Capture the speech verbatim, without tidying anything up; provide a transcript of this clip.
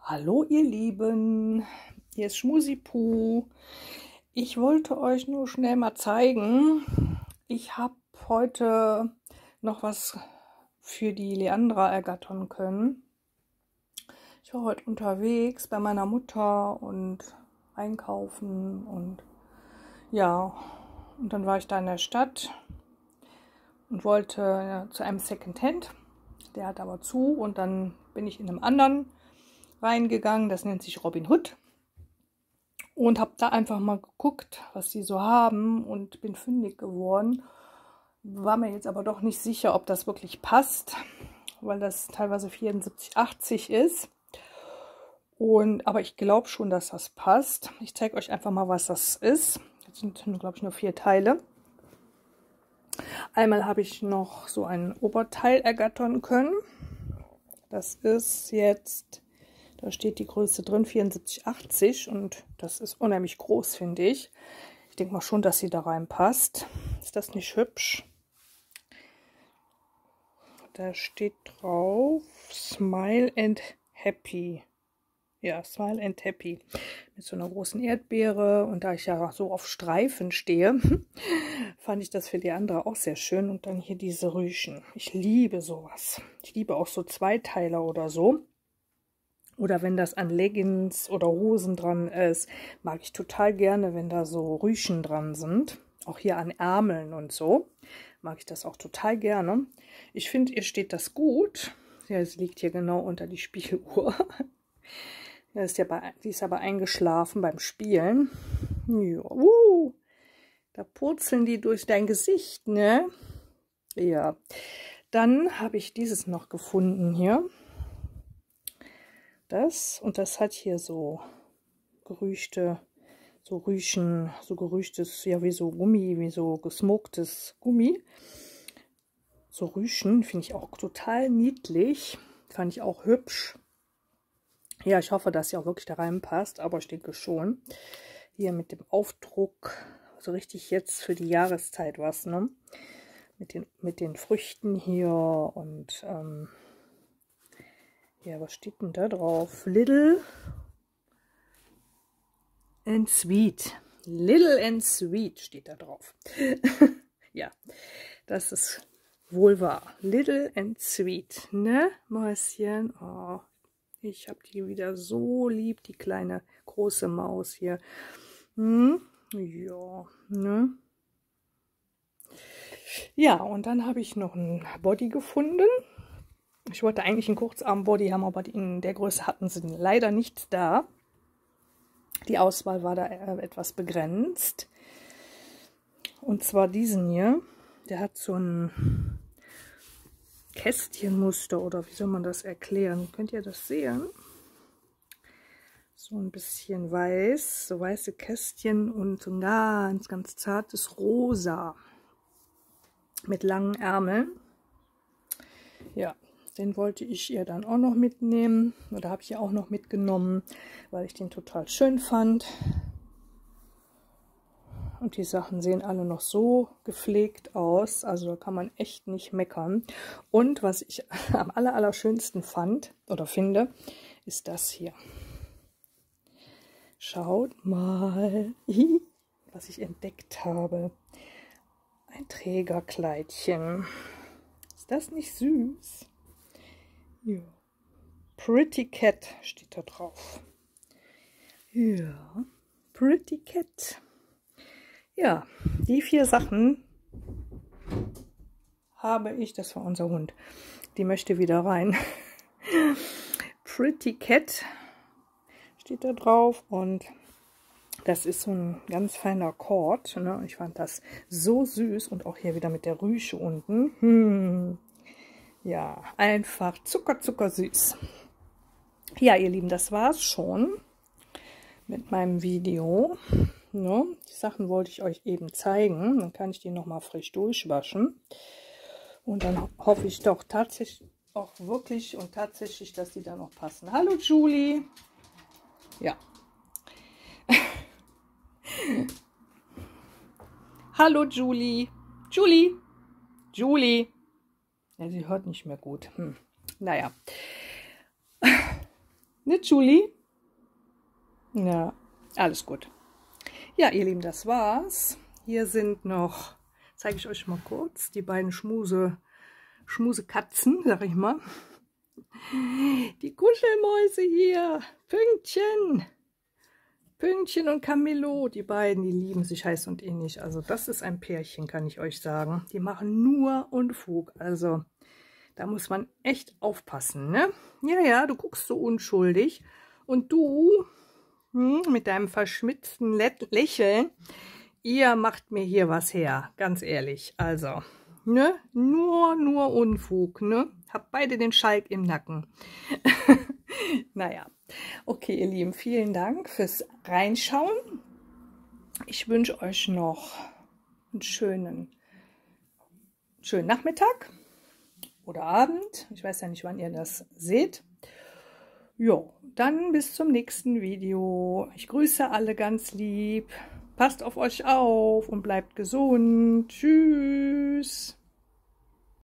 Hallo ihr Lieben, hier ist Schmusipu. Ich wollte euch nur schnell mal zeigen, ich habe heute noch was für die Leandra ergattern können. Ich war heute unterwegs bei meiner Mutter und einkaufen und ja, und dann war ich da in der Stadt und wollte ja, zu einem Secondhand. Der hat aber zu und dann bin ich in einem anderen reingegangen, das nennt sich Robin Hood, und habe da einfach mal geguckt, was die so haben und bin fündig geworden. War mir jetzt aber doch nicht sicher, ob das wirklich passt, weil das teilweise vierundsiebzig achtzig ist. Und, aber ich glaube schon, dass das passt. Ich zeige euch einfach mal, was das ist. Das sind, glaube ich, nur vier Teile. Einmal habe ich noch so ein Oberteil ergattern können. Das ist jetzt... Da steht die Größe drin, vierundsiebzig achtzig, und das ist unheimlich groß, finde ich. Ich denke mal schon, dass sie da reinpasst. Ist das nicht hübsch? Da steht drauf Smile and Happy. Ja, Smile and Happy. Mit so einer großen Erdbeere. Und da ich ja so auf Streifen stehe, fand ich das für die andere auch sehr schön. Und dann hier diese Rüschen. Ich liebe sowas. Ich liebe auch so Zweiteiler oder so. Oder wenn das an Leggings oder Hosen dran ist, mag ich total gerne, wenn da so Rüschen dran sind. Auch hier an Ärmeln und so mag ich das auch total gerne. Ich finde, ihr steht das gut. Ja, es liegt hier genau unter die Spiegeluhr. Ja, ist ja bei, die ist aber eingeschlafen beim Spielen. Ja, uh, da purzeln die durch dein Gesicht, ne? Ja, dann habe ich dieses noch gefunden hier. Das, und das hat hier so gerüchte, so Rüschen, so gerüchtes, ja, wie so Gummi, wie so gesmoktes Gummi. So Rüschen finde ich auch total niedlich, fand ich auch hübsch. Ja, ich hoffe, dass sie auch wirklich da reinpasst, aber ich denke schon. Hier mit dem Aufdruck, so richtig jetzt für die Jahreszeit was, ne? Mit den, mit den Früchten hier und, ähm, ja, was steht denn da drauf? Little and Sweet. Little and Sweet steht da drauf. Ja, das ist wohl wahr. Little and Sweet, ne, Mäuschen? Oh, ich habe die wieder so lieb, die kleine große Maus hier. Hm? Ja, ne? Ja, und dann habe ich noch ein Body gefunden. Ich wollte eigentlich einen Kurzarm-Body haben, aber in der Größe hatten sie leider nicht da. Die Auswahl war da etwas begrenzt. Und zwar diesen hier. Der hat so ein Kästchenmuster, oder wie soll man das erklären? Könnt ihr das sehen? So ein bisschen weiß, so weiße Kästchen und so ein ganz, ganz zartes Rosa mit langen Ärmeln. Ja. Den wollte ich ihr dann auch noch mitnehmen. Oder habe ich ihr auch noch mitgenommen, weil ich den total schön fand. Und die Sachen sehen alle noch so gepflegt aus. Also da kann man echt nicht meckern. Und was ich am aller, allerschönsten fand oder finde, ist das hier. Schaut mal, was ich entdeckt habe. Ein Trägerkleidchen. Ist das nicht süß? Ja. Pretty Cat steht da drauf. Ja, Pretty Cat. Ja, die vier Sachen habe ich. Das war unser Hund. Die möchte wieder rein. Pretty Cat steht da drauf, und das ist so ein ganz feiner Kord. Ne? Ich fand das so süß, und auch hier wieder mit der Rüsche unten. Hm. Ja, einfach zucker, zucker süß. Ja, ihr Lieben, das war's schon mit meinem Video. Ne? Die Sachen wollte ich euch eben zeigen. Dann kann ich die nochmal frisch durchwaschen. Und dann hoffe ich doch tatsächlich, auch wirklich und tatsächlich, dass die dann noch passen. Hallo Julie. Ja. Hallo Julie. Julie. Julie. Ja, sie hört nicht mehr gut. Hm. Naja. Ne, Julie? Ja, alles gut. Ja, ihr Lieben, das war's. Hier sind noch, zeige ich euch mal kurz, die beiden Schmuse, Schmusekatzen, sag ich mal. Die Kuschelmäuse hier, Pünktchen. Pünktchen und Camillo, die beiden, die lieben sich heiß und innig. Also das ist ein Pärchen, kann ich euch sagen. Die machen nur Unfug. Also da muss man echt aufpassen, ne? Ja, ja, du guckst so unschuldig. Und du, hm, mit deinem verschmitzten Lä Lächeln, ihr macht mir hier was her, ganz ehrlich. Also, ne? Nur, nur Unfug, ne? Habt beide den Schalk im Nacken. Naja, okay, ihr Lieben, vielen Dank fürs Reinschauen. Ich wünsche euch noch einen schönen, schönen Nachmittag oder Abend. Ich weiß ja nicht, wann ihr das seht. Jo, dann bis zum nächsten Video. Ich grüße alle ganz lieb. Passt auf euch auf und bleibt gesund. Tschüss.